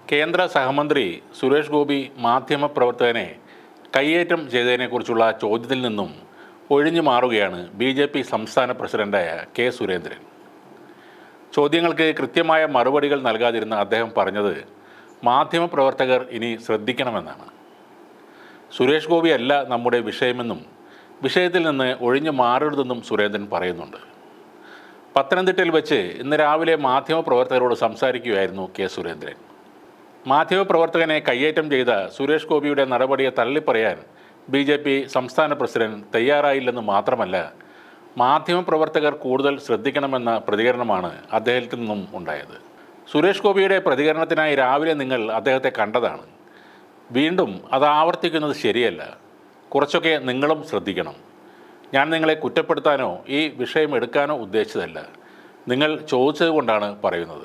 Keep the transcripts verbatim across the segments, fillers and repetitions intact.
കേന്ദ്ര സഹമന്ത്രി സുരേഷ് ഗോപി മാധ്യമപ്രവർത്തകനെ കയ്യേറ്റം ചെയ്തതിനെക്കുറിച്ചുള്ള ചോദ്യത്തിൽ നിന്നും ഒഴിഞ്ഞു മാറുകയാണ് ബി ജെ പി സംസ്ഥാന പ്രസിഡന്റായ കെ സുരേന്ദ്രൻ. ചോദ്യങ്ങൾക്ക് കൃത്യമായ മറുപടികൾ നൽകാതിരുന്ന അദ്ദേഹം പറഞ്ഞത് മാധ്യമപ്രവർത്തകർ ഇനി ശ്രദ്ധിക്കണമെന്നാണ്. സുരേഷ് ഗോപിയല്ല നമ്മുടെ വിഷയമെന്നും വിഷയത്തിൽ നിന്ന് ഒഴിഞ്ഞു മാറരുതെന്നും സുരേന്ദ്രൻ പറയുന്നുണ്ട്. പത്തനംതിട്ടയിൽ വെച്ച് ഇന്ന് രാവിലെ മാധ്യമപ്രവർത്തകരോട് സംസാരിക്കുകയായിരുന്നു കെ സുരേന്ദ്രൻ. മാധ്യമപ്രവർത്തകനെ കയ്യേറ്റം ചെയ്ത സുരേഷ് ഗോപിയുടെ നടപടിയെ തള്ളിപ്പറയാൻ ബി ജെ പി സംസ്ഥാന പ്രസിഡന്റ് തയ്യാറായില്ലെന്ന് മാത്രമല്ല, മാധ്യമപ്രവർത്തകർ കൂടുതൽ ശ്രദ്ധിക്കണമെന്ന പ്രതികരണമാണ് അദ്ദേഹത്തിൽ നിന്നും ഉണ്ടായത്. സുരേഷ് ഗോപിയുടെ പ്രതികരണത്തിനായി രാവിലെ നിങ്ങൾ അദ്ദേഹത്തെ കണ്ടതാണ്. വീണ്ടും അത് ആവർത്തിക്കുന്നത് ശരിയല്ല. കുറച്ചൊക്കെ നിങ്ങളും ശ്രദ്ധിക്കണം. ഞാൻ നിങ്ങളെ കുറ്റപ്പെടുത്താനോ ഈ വിഷയം എടുക്കാനോ ഉദ്ദേശിച്ചതല്ല. നിങ്ങൾ ചോദിച്ചത് കൊണ്ടാണ് പറയുന്നത്.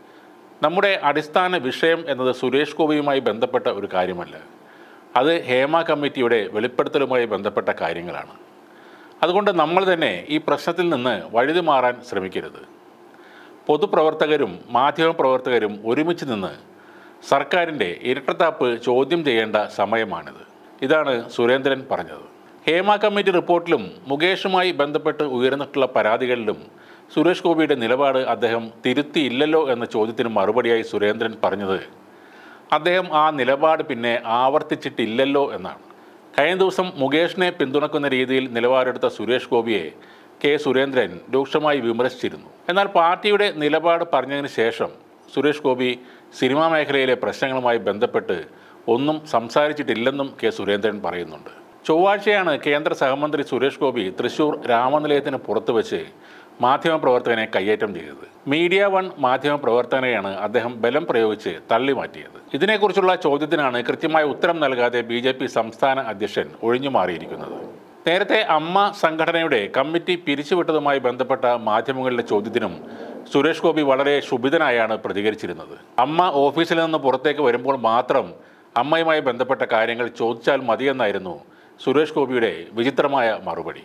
നമ്മുടെ അടിസ്ഥാന വിഷയം എന്നത് സുരേഷ് ഗോപിയുമായി ബന്ധപ്പെട്ട ഒരു കാര്യമല്ല. അത് ഹേമ കമ്മിറ്റിയുടെ വെളിപ്പെടുത്തലുമായി ബന്ധപ്പെട്ട കാര്യങ്ങളാണ്. അതുകൊണ്ട് നമ്മൾ തന്നെ ഈ പ്രശ്നത്തിൽ നിന്ന് വഴുതി മാറാൻ ശ്രമിക്കരുത്. പൊതുപ്രവർത്തകരും മാധ്യമപ്രവർത്തകരും ഒരുമിച്ച് നിന്ന് സർക്കാരിൻ്റെ ഇരട്ടത്താപ്പ് ചോദ്യം ചെയ്യേണ്ട സമയമാണിത്. ഇതാണ് സുരേന്ദ്രൻ പറഞ്ഞത്. ഹേമ കമ്മിറ്റി റിപ്പോർട്ടിലും മുകേഷുമായി ബന്ധപ്പെട്ട് ഉയർന്നിട്ടുള്ള പരാതികളിലും സുരേഷ് ഗോപിയുടെ നിലപാട് അദ്ദേഹം തിരുത്തിയില്ലല്ലോ എന്ന ചോദ്യത്തിന് മറുപടിയായി സുരേന്ദ്രൻ പറഞ്ഞത് അദ്ദേഹം ആ നിലപാട് പിന്നെ ആവർത്തിച്ചിട്ടില്ലല്ലോ എന്നാണ്. കഴിഞ്ഞ ദിവസം മുകേഷിനെ പിന്തുണക്കുന്ന രീതിയിൽ നിലപാടെടുത്ത സുരേഷ് ഗോപിയെ കെ സുരേന്ദ്രൻ രൂക്ഷമായി വിമർശിച്ചിരുന്നു. എന്നാൽ പാർട്ടിയുടെ നിലപാട് പറഞ്ഞതിന് ശേഷം സുരേഷ് ഗോപി സിനിമാ മേഖലയിലെ പ്രശ്നങ്ങളുമായി ബന്ധപ്പെട്ട് ഒന്നും സംസാരിച്ചിട്ടില്ലെന്നും കെ സുരേന്ദ്രൻ പറയുന്നുണ്ട്. ചൊവ്വാഴ്ചയാണ് കേന്ദ്ര സഹമന്ത്രി സുരേഷ് ഗോപി തൃശൂർ രാമനിലയത്തിന് പുറത്തു വെച്ച് മാധ്യമപ്രവർത്തകനെ കയ്യേറ്റം ചെയ്തത്. മീഡിയ വൺ മാധ്യമപ്രവർത്തകനെയാണ് അദ്ദേഹം ബലം പ്രയോഗിച്ച് തള്ളി മാറ്റിയത്. ഇതിനെക്കുറിച്ചുള്ള ചോദ്യത്തിനാണ് കൃത്യമായ ഉത്തരം നൽകാതെ ബി ജെ പി സംസ്ഥാന അധ്യക്ഷൻ ഒഴിഞ്ഞു മാറിയിരിക്കുന്നത്. നേരത്തെ അമ്മ സംഘടനയുടെ കമ്മിറ്റി പിരിച്ചുവിട്ടതുമായി ബന്ധപ്പെട്ട മാധ്യമങ്ങളുടെ ചോദ്യത്തിനും സുരേഷ് ഗോപി വളരെ ക്ഷുഭിതനായാണ് പ്രതികരിച്ചിരുന്നത്. അമ്മ ഓഫീസിൽ നിന്ന് പുറത്തേക്ക് വരുമ്പോൾ മാത്രം അമ്മയുമായി ബന്ധപ്പെട്ട കാര്യങ്ങൾ ചോദിച്ചാൽ മതിയെന്നായിരുന്നു സുരേഷ് ഗോപിയുടെ വിചിത്രമായ മറുപടി.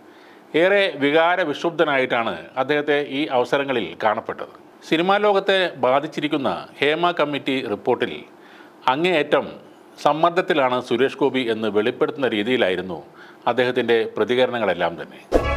ഏറെ വികാര വിക്ഷുബ്ധനായിട്ടാണ് അദ്ദേഹത്തെ ഈ അവസരങ്ങളിൽ കാണപ്പെട്ടത്. സിനിമാ ലോകത്തെ ബാധിച്ചിരിക്കുന്ന ഹേമ കമ്മിറ്റി റിപ്പോർട്ടിൽ അങ്ങേയറ്റം സമ്മർദ്ദത്തിലാണ് സുരേഷ് ഗോപി എന്ന് വെളിപ്പെടുത്തുന്ന രീതിയിലായിരുന്നു അദ്ദേഹത്തിൻ്റെ പ്രതികരണങ്ങളെല്ലാം തന്നെ.